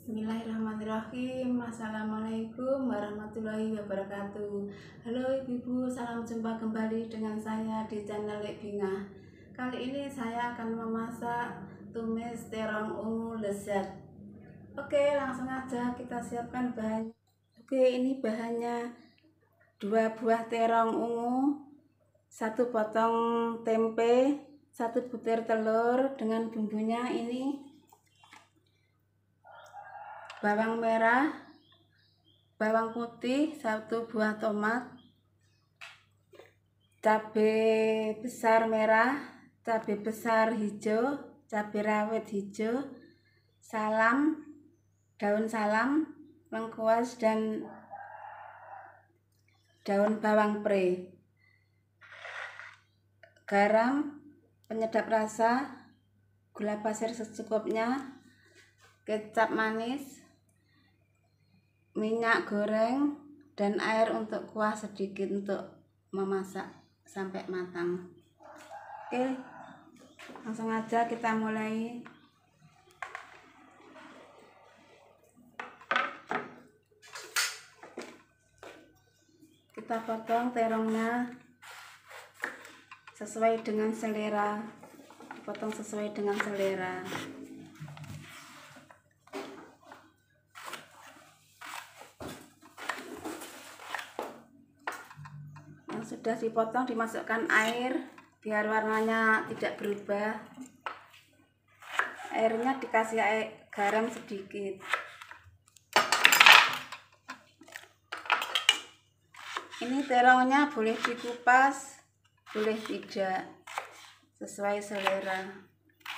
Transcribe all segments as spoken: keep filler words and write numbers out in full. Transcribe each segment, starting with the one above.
Bismillahirrahmanirrahim. Assalamualaikum warahmatullahi wabarakatuh. Halo ibu-ibu, salam jumpa kembali dengan saya di channel Lek Bingah. Kali ini saya akan memasak tumis terong ungu lezat. Oke, langsung aja kita siapkan bahan. Oke, ini bahannya dua buah terong ungu, satu potong tempe, satu butir telur dengan bumbunya ini bawang merah, bawang putih, satu buah tomat, cabai besar merah, cabai besar hijau, cabai rawit hijau, salam, daun salam, lengkuas, dan daun bawang pre, garam, penyedap rasa, gula pasir secukupnya, kecap manis, minyak goreng, dan air untuk kuah sedikit untuk memasak sampai matang. Oke, langsung aja kita mulai. Kita potong terongnya sesuai dengan selera, dipotong sesuai dengan selera. Sudah dipotong, dimasukkan air biar warnanya tidak berubah. Airnya dikasih air garam sedikit. Ini terongnya boleh dikupas, boleh tidak, sesuai selera.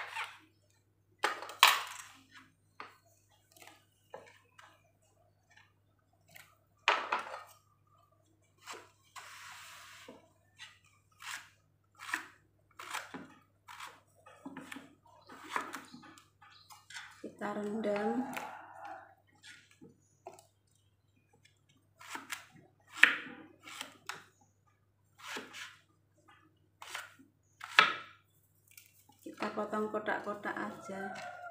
Kita rendam. Kita potong kotak-kotak aja.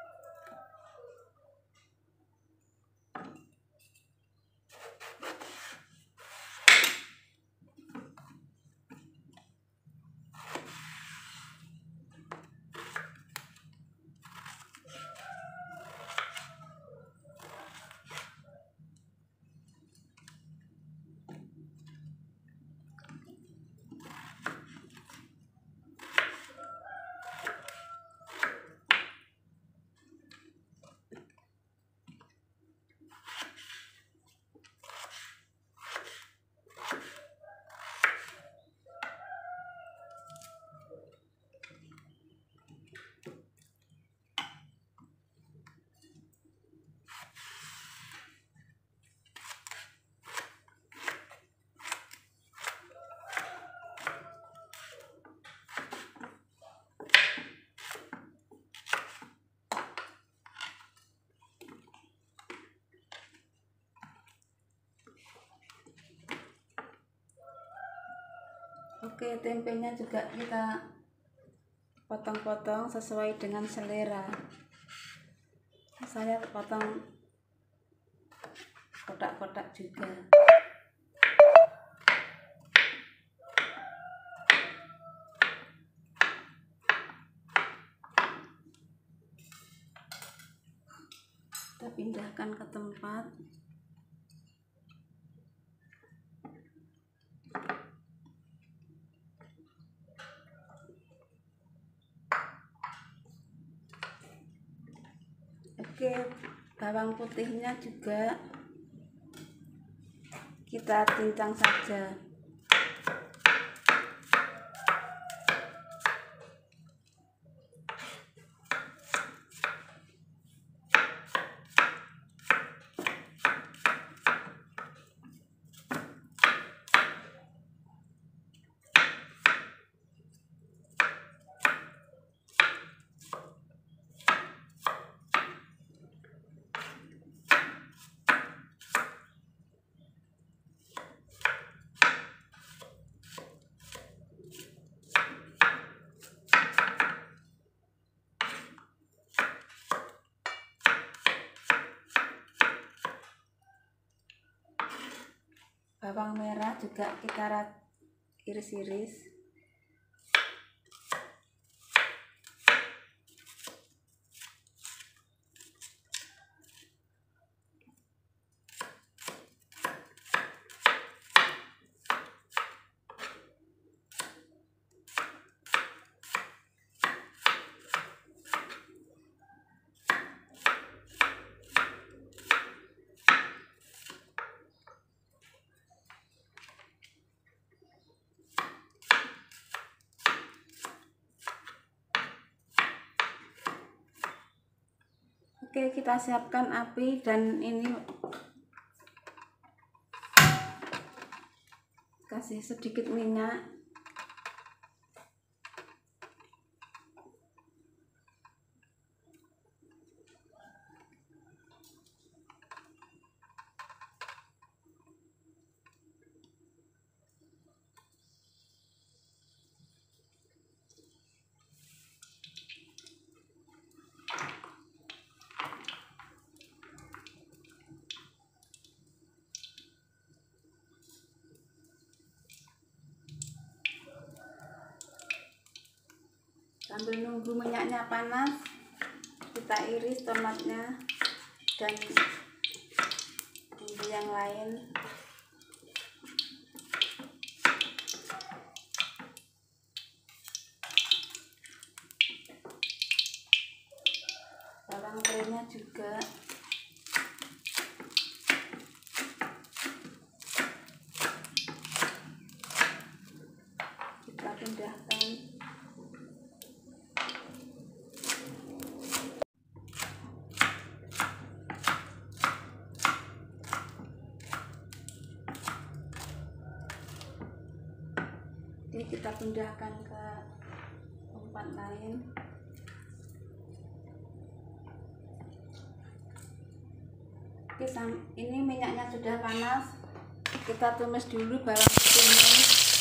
Oke, tempenya juga kita potong-potong sesuai dengan selera. Saya potong kotak-kotak juga. Kita pindahkan ke tempat. Oke, bawang putihnya juga kita cincang saja. Bawang merah juga kita iris-iris. Oke, kita siapkan api dan ini kasih sedikit minyak. Sambil nunggu minyaknya panas, kita iris tomatnya dan bumbu yang lain. Bawang merahnya juga. Kita pindahkan. Oke, kita pindahkan ke tempat lain. Oke, ini minyaknya sudah panas. Kita tumis dulu bawang putihnya.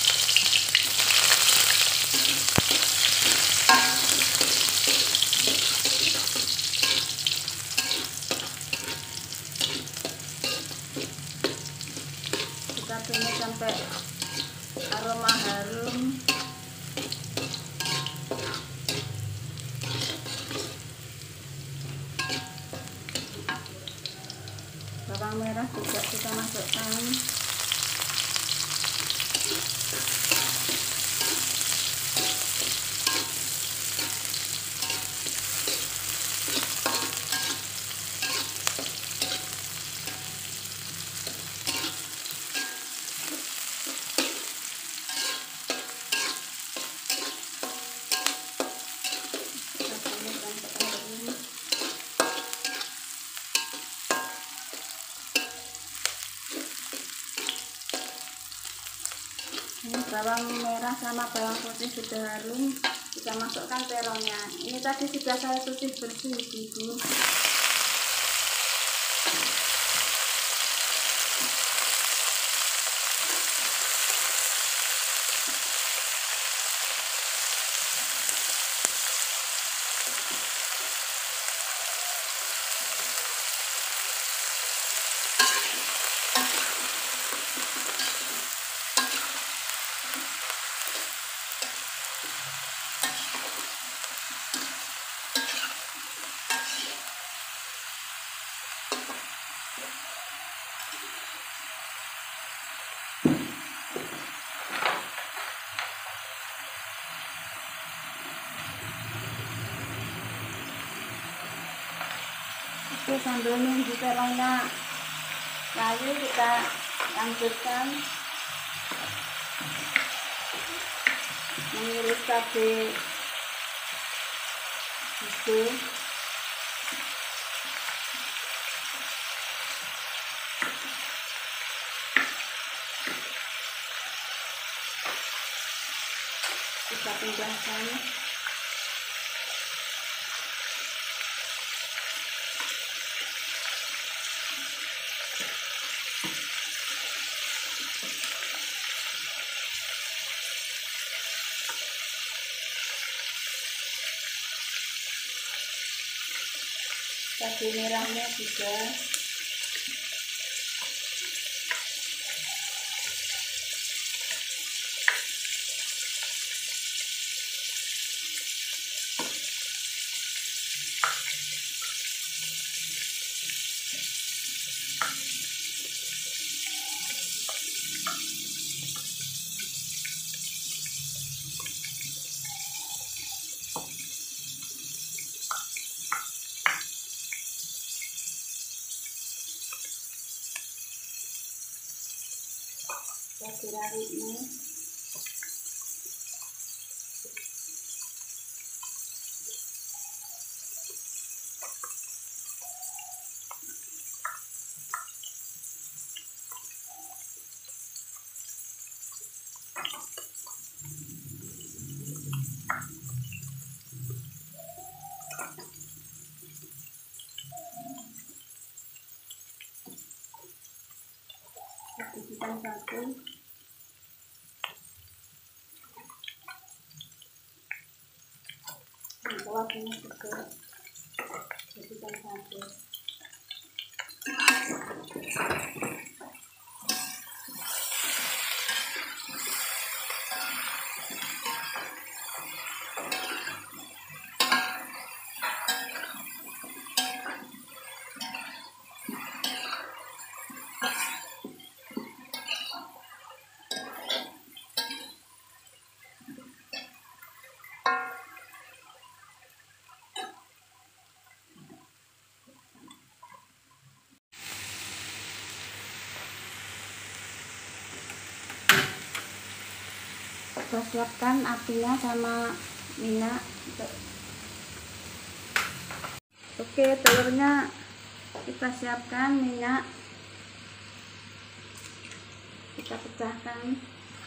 Kita tumis sampai aroma harum. Bawang merah juga kita masukkan. Ini bawang merah sama bawang putih sudah harum, kita masukkan terongnya. Ini tadi sudah saya cuci bersih, Ibu. Oke, sambil nunggu terongnya layu, kita lanjutkan mengiris cabai hijau. Kita pindahkan. Cabai merahnya juga. cabai rawitnya. Masukkan satu. Kuahnya juga masukkan satu. Kita siapkan apinya sama minyak. Oke, telurnya kita siapkan minyak, kita pecahkan.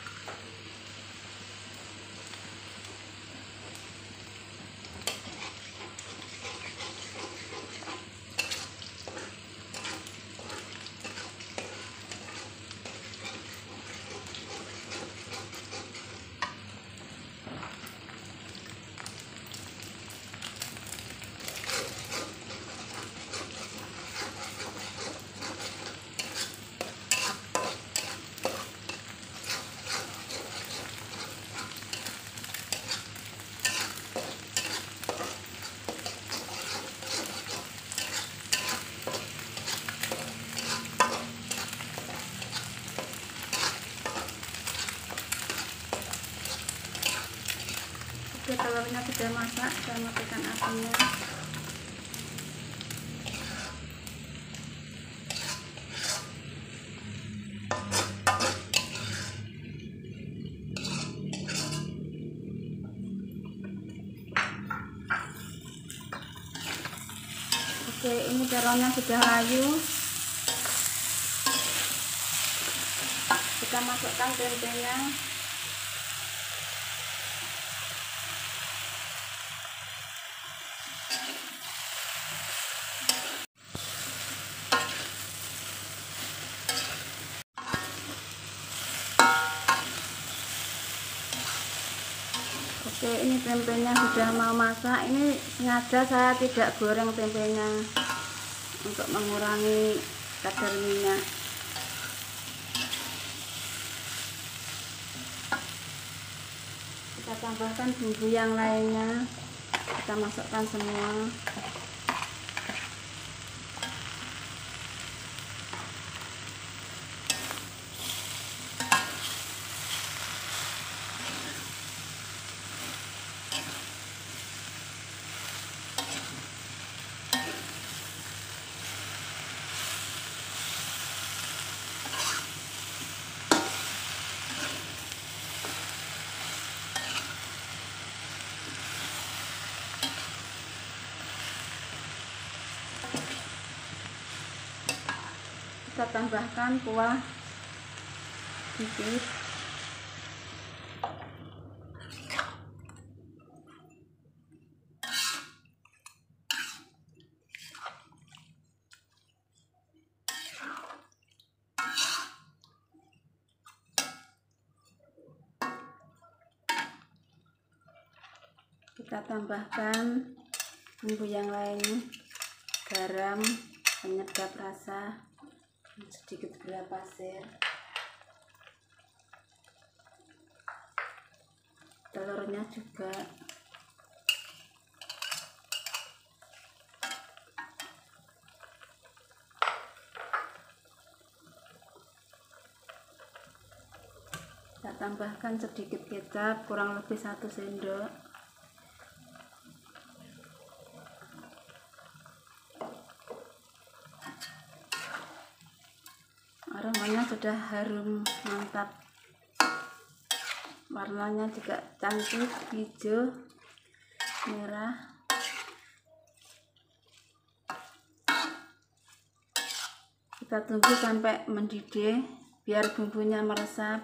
Oke, telurnya sudah masak, saya matikan apinya. Oke, ini terongnya sudah layu. Kita masukkan tempenya. Oke, ini tempenya sudah mau masak. Ini sengaja saya tidak goreng tempenya untuk mengurangi kadar minyak. Kita tambahkan bumbu yang lainnya, kita masukkan semua. Kita tambahkan kuah sedikit. Kita tambahkan bumbu yang lain, garam, penyedap rasa, sedikit gula pasir, telurnya juga. Kita tambahkan sedikit kecap, kurang lebih satu sendok. Aromanya sudah harum, mantap. warnanya juga cantik, hijau merah. Kita tunggu sampai mendidih biar bumbunya meresap.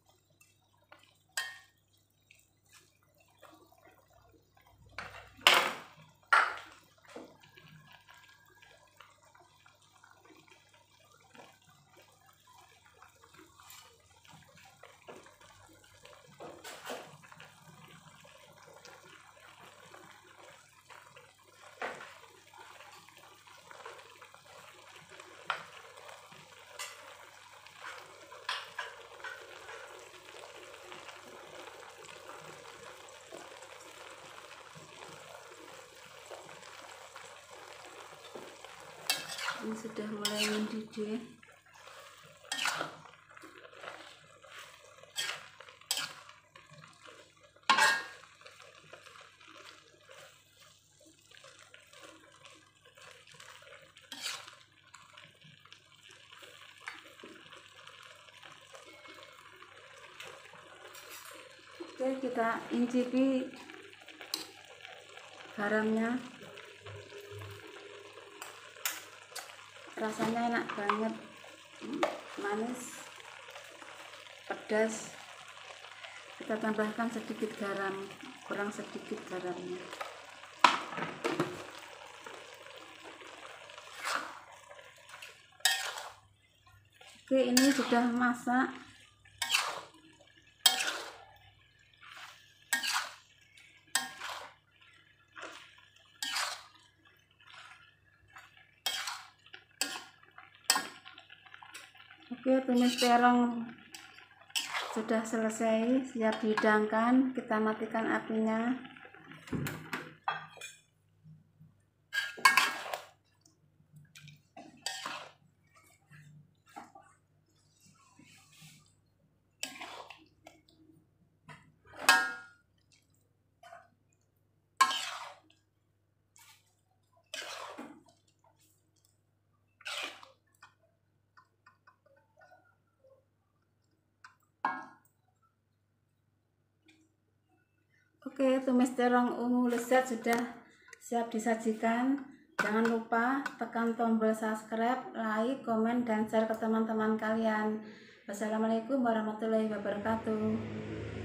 Ini sudah mulai mendidih. Oke, kita incipi garamnya. Rasanya enak banget, manis, pedas. Kita tambahkan sedikit garam, kurang sedikit garamnya. Oke, ini sudah masak. Oke, tumis terong sudah selesai, siap dihidangkan. Kita matikan apinya. Oke, tumis terong ungu lezat sudah siap disajikan. Jangan lupa tekan tombol subscribe, like, komen, dan share ke teman-teman kalian. Wassalamualaikum warahmatullahi wabarakatuh.